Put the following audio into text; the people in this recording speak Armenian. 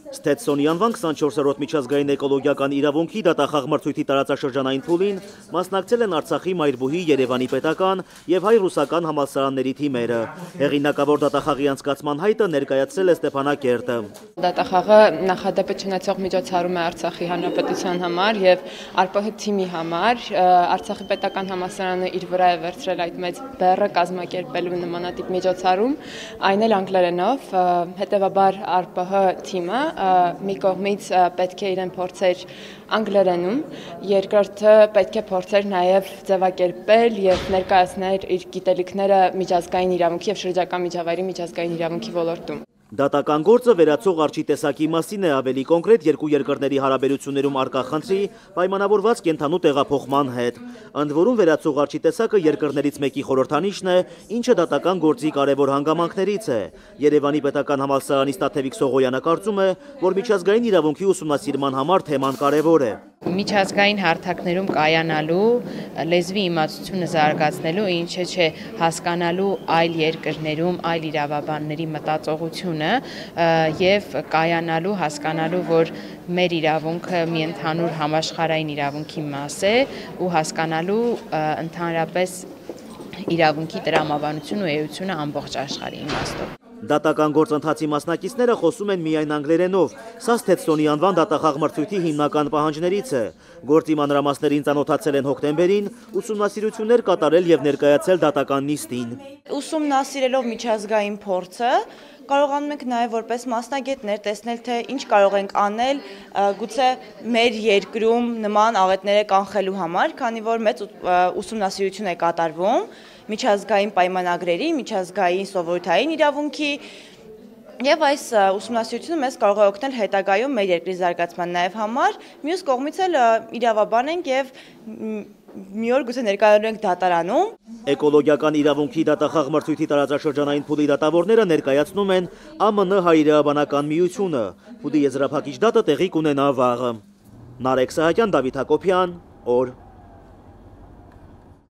Ստեդսոնի անվան 24-րդ միջազգային էկոլոգիական իրավունքի դատախաղ մրցույթի տարածաշրջանային փուլին մասնակցել են Արցախի Մայրբուհի, Երևանի պետական եւ հայ-ռուսական համալսարանների թիմերը։ Հեղինակավոր դատախաղի անցկացման հայտը ներկայացրել է Ստեփանակերտը։ Դատախաղը նախադեպը չունեցող միջոցառում է Արցախի հանրապետության համար եւ ԱՌՊՀ թիմի համար։ Արցախի պետական համալսարանը իր վրա է վերցրել այդ մեծ բեռը կազմակերպելու նմանատիպ միջոցառում, այն էլ անգլերենով, հետեւաբար ԱՌՊՀ թիմը մի կողմից պետք է իրեն փորձեր անգլերենում, երկրորդը պետք է փորձեր նաև ձևակերպել եւ ներկայացնել իր գիտելիքները միջազգային իրավունքի եւ շրջակա միջավայրի միջազգային իրավունքի ոլորտում։ Դատական գործը վերացող արջի տեսակի մասին է, ավելի կոնկրետ երկու երկրների հարաբերություններում առկա խնդրի պայմանավորված կենդանու տեղափոխման հետ։ Ընդ որում վերացող արջի տեսակը երկրներից մեկի խորհրդանիշն է, ինչը դատական գործի կարևոր հանգամանքներից է։ Երևանի պետական համալսարանի Տաթևիկ Սողոյանը կարծում է, որ միջազգային իրավունքի ուսումնասիրման համար թեման կարևոր է։ Միջազգային հարթակներում կայանալու, լեզվի իմացությունը զարգացնելու, ինչը չէ հասկանալու այլ երկրներում այլ իրավաբանների մտածողությունը եւ կայանալու, հասկանալու, որ մեր իրավունքը մի ընդհանուր համաշխարհային իրավունքի մաս է ու հասկանալու ընդհանրապես իրավունքի տրամաբանությունը ու էությունը ամբողջ աշխարհի իմաստով։ Դատական գործընթացի մասնակիցները խոսում են միայն անգլերենով, սա Ստեդսոնի անվան դատախաղ մրցույթի հիմնական պահանջներից է։ Գործի մանրամասներին ծանոթացել են հոկտեմբերին, ուսումնասիրություններ կատարել եւ ներկայացել դատական նիստին։ Ուսումնասիրելով միջազգային փորձը կարողանում ենք նաև որպես մասնագետներ տեսնել, թե ինչ կարող ենք անել գուցե մեր երկրում նման աղետները կանխելու համար, քանի որ մեծ ուսումնասիրություն է կատարվում միջազգային պայմանագրերի, միջազգային սովորութային իրավունքի եւ այս ուսումնասիրությունը մեզ կարող է օգնել հետագայում մեր երկրի զարգացման նաև համար, մյուս կողմից էլ իրավաբան ենք եւ մի օր գուցե ներկայանում ենք դատարանում։ Էկոլոգիական իրավունքի դատախաղ մրցույթի տարածաշրջանային փուլի դատավորները ներկայացնում են ԱՄՆ հայրենաբանական միությունը։ Փուլի եզրափակիչ դատը տեղի կունենա վաղը։ Նարեկ Սահակյան, Դավիթ Հակոբյան, օր